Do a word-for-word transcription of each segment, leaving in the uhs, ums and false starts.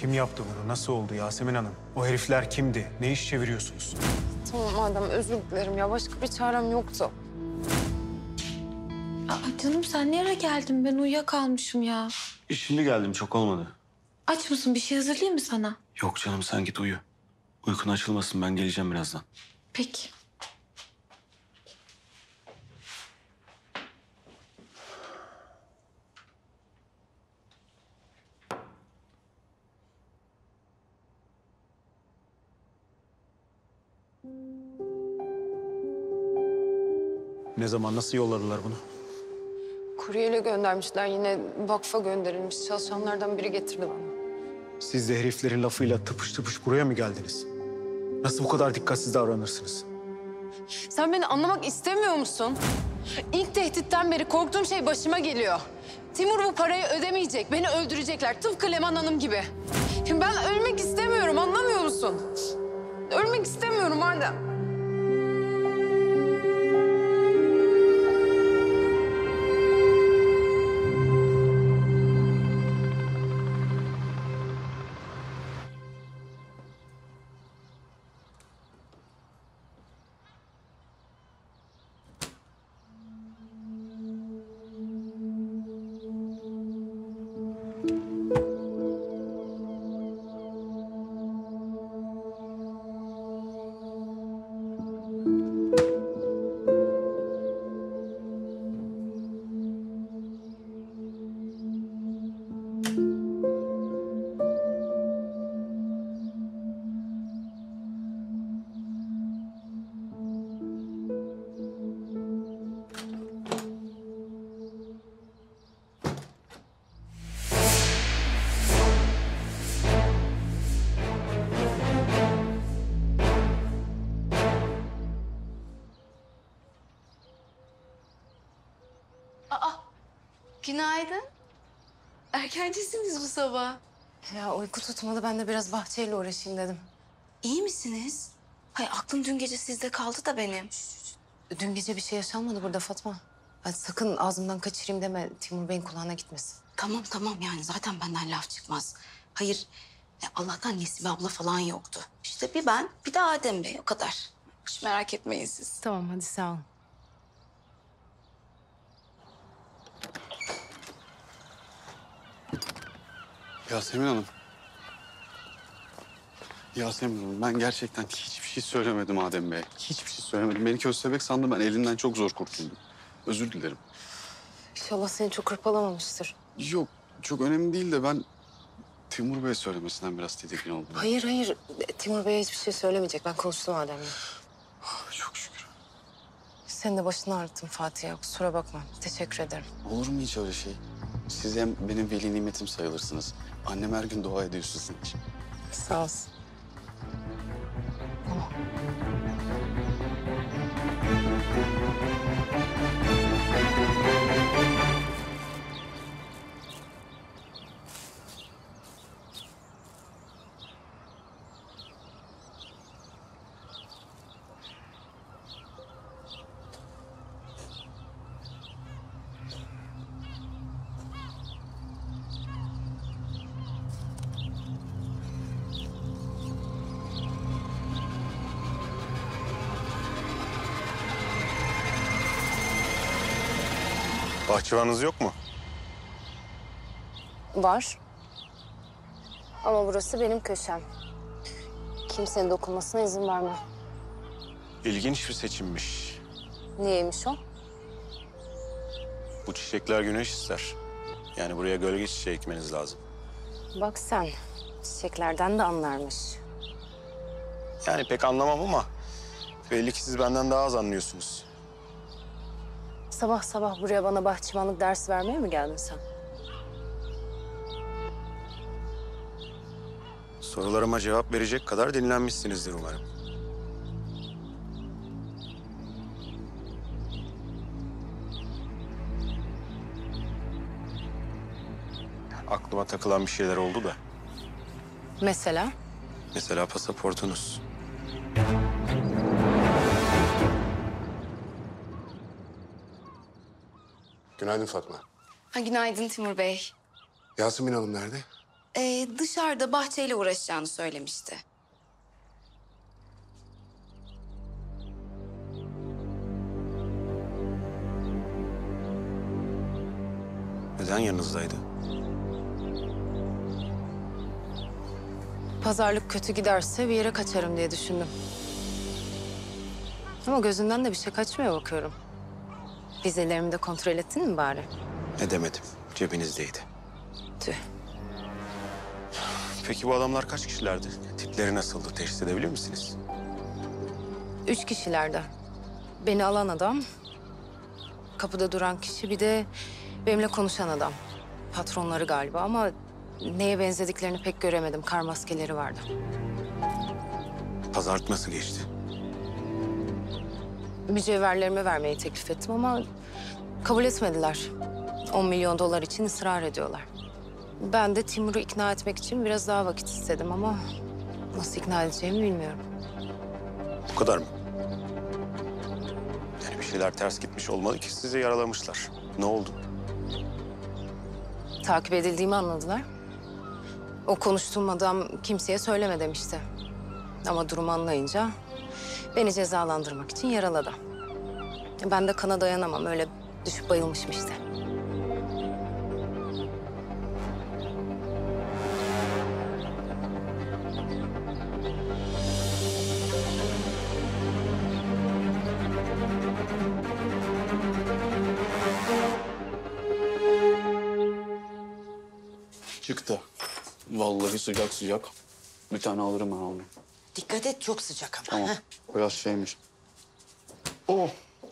Kim yaptı bunu? Nasıl oldu Yasemin Hanım? O herifler kimdi? Ne iş çeviriyorsunuz? Tamam Adem, özür dilerim ya. Başka bir çarem yoktu. Aa, canım sen ne ara geldin? Ben uyuyakalmışım ya. Şimdi geldim, çok olmadı. Aç mısın? Bir şey hazırlayayım mı sana? Yok canım, sen git uyu. Uykun açılmasın, ben geleceğim birazdan. Peki. Ne zaman, nasıl yolladılar bunu? Kuryeyle göndermişler. Yine vakfa gönderilmiş. Çalışanlardan biri getirdi bana. Siz de heriflerin lafıyla tıpış tıpış buraya mı geldiniz? Nasıl bu kadar dikkatsiz davranırsınız? Sen beni anlamak istemiyor musun? İlk tehditten beri korktuğum şey başıma geliyor. Timur bu parayı ödemeyecek. Beni öldürecekler. Tıpkı Leman Hanım gibi. Şimdi ben ölmek istemiyorum. Anlamıyor musun? Ölmek istemiyorum Adem. Günaydın. Erkencisiniz bu sabah. Ya uyku tutmadı. Ben de biraz bahçeyle uğraşayım dedim. İyi misiniz? Hay aklım dün gece sizde kaldı da benim. Dün gece bir şey yaşanmadı burada Fatma. Hadi sakın ağzımdan kaçırayım deme. Timur Bey'in kulağına gitmesin. Tamam tamam yani zaten benden laf çıkmaz. Hayır ya Allah'tan Nesibe abla falan yoktu. İşte bir ben bir de Adem Bey o kadar. Hiç merak etmeyin siz. Tamam hadi sağ ol. Yasemin Hanım. Yasemin Hanım, ben gerçekten hiçbir şey söylemedim Adem Bey. Hiçbir şey söylemedim. Beni köstebek sandım, ben elinden çok zor kurtuldum. Özür dilerim. İnşallah seni çok hırpalamamıştır. Yok, çok önemli değil de ben Timur Bey söylemesinden biraz tedirgin oldum. Hayır hayır. Timur Bey'e hiçbir şey söylemeyecek. Ben konuştum Adem'le. Ah, çok şükür. Senin de başını ağrıttım Fatih ya. Kusura bakma. Teşekkür ederim. Olur mu hiç öyle şey? Siz hem benim veli nimetim sayılırsınız. Annem her gün dua ediyor sizin için. Sağ olsun. Bahçıvanınız yok mu? Var. Ama burası benim köşem. Kimsenin dokunmasına izin vermem. İlginç bir seçimmiş. Niyeymiş o? Bu çiçekler güneş ister. Yani buraya gölge çiçeği ekmeniz lazım. Bak sen. Çiçeklerden de anlarmış. Yani pek anlamam ama belli ki siz benden daha az anlıyorsunuz. Sabah sabah buraya bana bahçıvanlık dersi vermeye mi geldin sen? Sorularıma cevap verecek kadar dinlenmişsinizdir umarım. Aklıma takılan bir şeyler oldu da. Mesela? Mesela pasaportunuz. Günaydın Fatma. Ha, günaydın Timur Bey. Yasemin Hanım nerede? Ee, dışarıda bahçeyle uğraşacağını söylemişti. Neden yanınızdaydı? Pazarlık kötü giderse bir yere kaçarım diye düşündüm. Ama gözünden de bir şey kaçmıyor bakıyorum. Vizelerimi de kontrol ettin mi bari? Edemedim. Cebinizdeydi. Tüh. Peki bu adamlar kaç kişilerdi? Tipleri nasıldı? Teşhis edebilir misiniz? Üç kişilerde. Beni alan adam, kapıda duran kişi, bir de benimle konuşan adam. Patronları galiba ama neye benzediklerini pek göremedim. Kar maskeleri vardı. Pazarlık nasıl geçti? Mücevherlerimi vermeyi teklif ettim ama kabul etmediler. On milyon dolar için ısrar ediyorlar. Ben de Timur'u ikna etmek için biraz daha vakit istedim ama nasıl ikna edeceğimi bilmiyorum. Bu kadar mı? Yani bir şeyler ters gitmiş olmalı ki sizi yaralamışlar. Ne oldu? Takip edildiğimi anladılar. O konuştuğum adam kimseye söyleme demişti. Ama durumu anlayınca beni cezalandırmak için yaraladı. Ben de kana dayanamam. Öyle düşüp bayılmışım işte. Çıktı. Vallahi sıcak sıcak. Bir tane alırım ben onu. Dikkat et çok sıcak ama. Tamam. ha? Biraz şeymiş. Oh.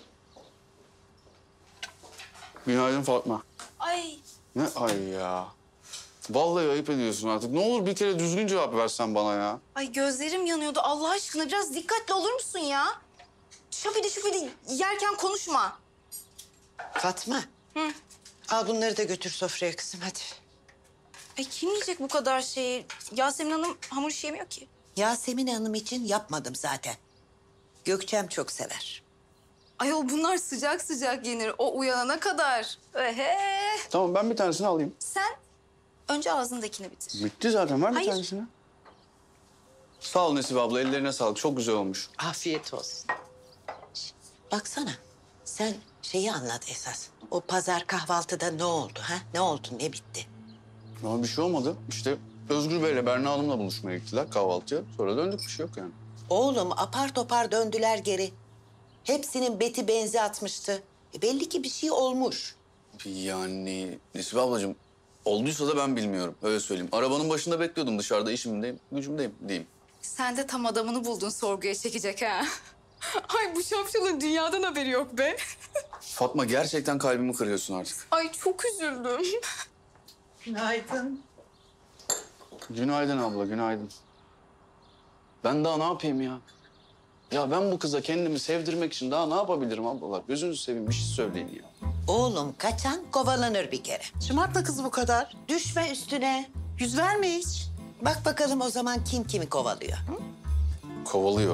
Günaydın Fatma. Ay, Ne ay ya. Vallahi ayıp ediyorsun artık. Ne olur bir kere düzgün cevap versen bana ya. ay gözlerim yanıyordu. Allah aşkına biraz dikkatli olur musun ya? Şapidi şupidi yerken konuşma. Fatma. Hı. Al bunları da götür sofraya kızım hadi. Ay kim yiyecek bu kadar şeyi? Yasemin Hanım hamur işi yemiyor ki. Yasemin Hanım için yapmadım zaten. Gökçem çok sever. Ayol bunlar sıcak sıcak yenir. O uyanana kadar. Ehe. Tamam ben bir tanesini alayım. Sen önce ağzındakini bitir. Bitti zaten. Ver bir Hayır. tanesini. Sağ ol Nesibe abla. Ellerine sağlık. Çok güzel olmuş. Afiyet olsun. Şş, baksana sen şeyi anlat esas. O pazar kahvaltıda ne oldu ha? Ne oldu ne bitti? Ama bir şey olmadı. İşte Özgür Bey'le Berna Hanım'la buluşmaya gittiler kahvaltıya. Sonra döndük, bir şey yok yani. Oğlum apar topar döndüler geri. Hepsinin beti benzi atmıştı. E, belli ki bir şey olmuş. Yani Nesibe ablacığım olduysa da ben bilmiyorum. Öyle söyleyeyim. Arabanın başında bekliyordum, dışarıda işimdeyim, gücümdeyim diyeyim. Sen de tam adamını buldun sorguya çekecek ha. Ay bu şapşalın dünyadan haberi yok be. Fatma gerçekten kalbimi kırıyorsun artık. Ay çok üzüldüm. Günaydın. Günaydın abla, günaydın. Ben daha ne yapayım ya? Ya ben bu kıza kendimi sevdirmek için daha ne yapabilirim ablalar? Gözünüzü seveyim, bir şey söyleyin ya. Oğlum kaçan kovalanır bir kere. Şımartma kızı bu kadar. Düşme üstüne. Yüz verme hiç. Bak bakalım o zaman kim kimi kovalıyor. Hı? Kovalıyor.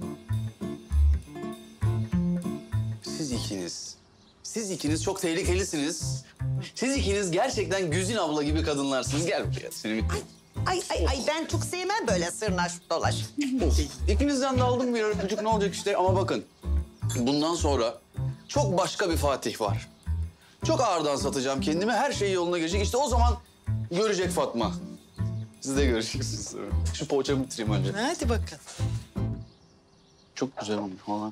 Siz ikiniz, siz ikiniz çok tehlikelisiniz. Siz ikiniz gerçekten Güzin abla gibi kadınlarsınız. Gel buraya. Seni bir... Ay ay ay ben çok sevmem böyle sırnaş dolaş. İkinizden de aldım bir öpücük, ne olacak işte. Ama bakın, bundan sonra çok başka bir Fatih var. Çok ağırdan satacağım kendimi, her şey yoluna girecek. İşte o zaman görecek Fatma. Siz de göreceksiniz sonra. Şu poğaçamı bitireyim önce. Hadi bakın. Çok güzel olmuş falan.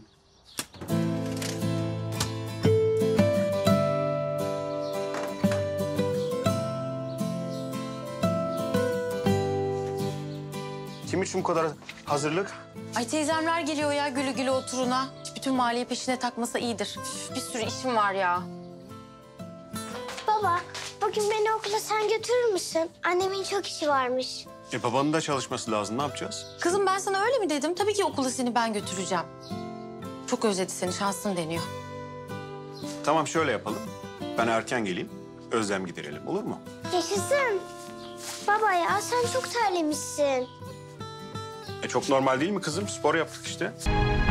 Kim için bu kadar hazırlık? Ay teyzemler geliyor ya gülü gülü oturuna. Bütün maliye peşine takmasa iyidir. Üf, bir sürü işim var ya. Baba, bugün beni okula sen götürür müsün? Annemin çok işi varmış. E babanın da çalışması lazım. Ne yapacağız? Kızım ben sana öyle mi dedim? Tabii ki okula seni ben götüreceğim. Çok özledi seni, şansın deniyor. Tamam şöyle yapalım. Ben erken geleyim. Özlem giderelim. Olur mu? Yaşasın. Baba ya sen çok terlemişsin. E çok normal değil mi kızım? Spor yaptık işte.